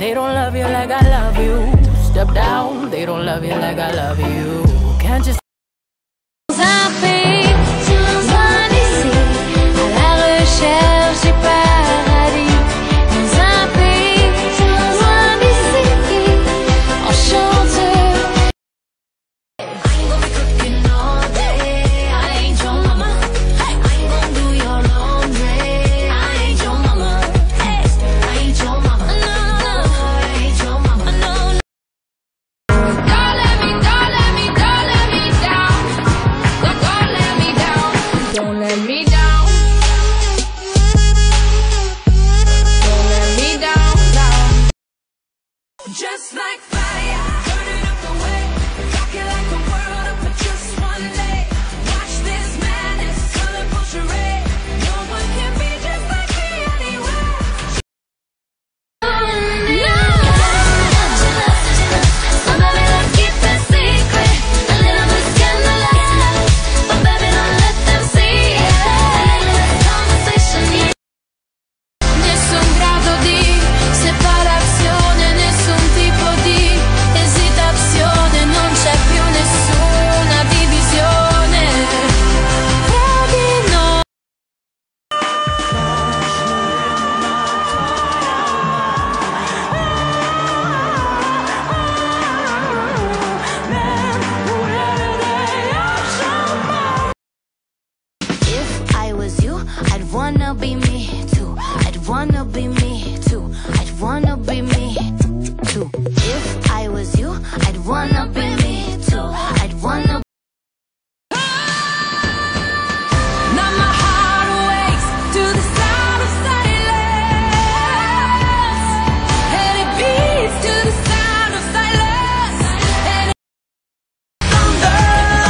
They don't love you like I love you. Step down, they don't love you like I love you. Can't you just like fire, burning up the way, rocking like the world up for just one day. Watch this madness, colorful charade. No one can be just like me anywhere. Some of it I'll keep a secret, a little bit scandalous, but baby don't let them see it. Conversation. Nessun grado di separazione, nessun tipo di esitazione, non c'è più nessuna divisione fra di noi. If I was you, I'd wanna be me too. I'd wanna be me too. I'd wanna be me too. If I was you, I'd wanna be me too. I'd wanna. Now my heart awakes to the sound of silence, and it beats to the sound of silence. And thunder,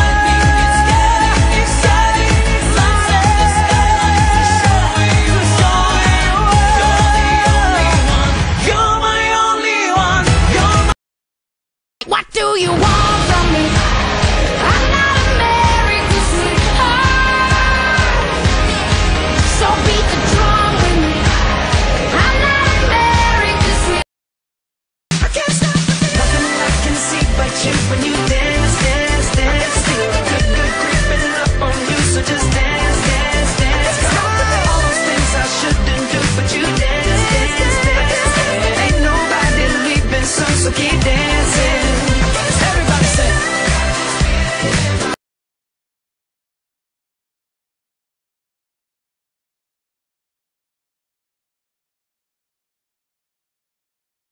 what do you want from me? I'm not American sweetheart, so beat the drum with me. I'm not American sweetheart. I can't stop the nothing I can see but you when you